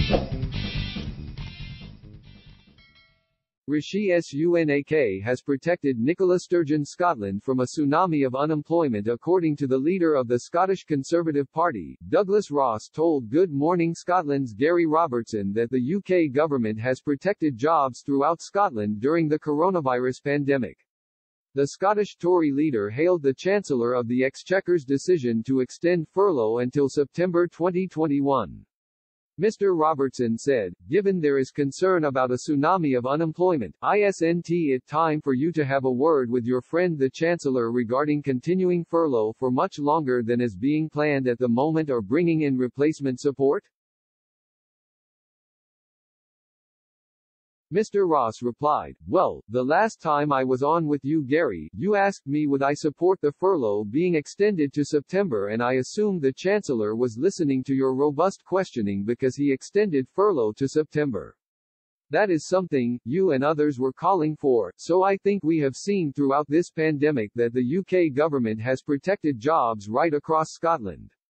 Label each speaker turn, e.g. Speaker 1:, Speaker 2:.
Speaker 1: Rishi Sunak has protected Nicola Sturgeon Scotland from a tsunami of unemployment. According to the leader of the Scottish Conservative Party, Douglas Ross, told Good Morning Scotland's Gary Robertson that the UK government has protected jobs throughout Scotland during the coronavirus pandemic. The Scottish Tory leader hailed the Chancellor of the Exchequer's decision to extend furlough until September 2021. Mr. Robertson said, "Given there is concern about a tsunami of unemployment, isn't it time for you to have a word with your friend the Chancellor regarding continuing furlough for much longer than is being planned at the moment or bringing in replacement support?" Mr. Ross replied, "Well, the last time I was on with you, Gary, you asked me would I support the furlough being extended to September, and I assumed the Chancellor was listening to your robust questioning because he extended furlough to September. That is something you and others were calling for, so I think we have seen throughout this pandemic that the UK government has protected jobs right across Scotland."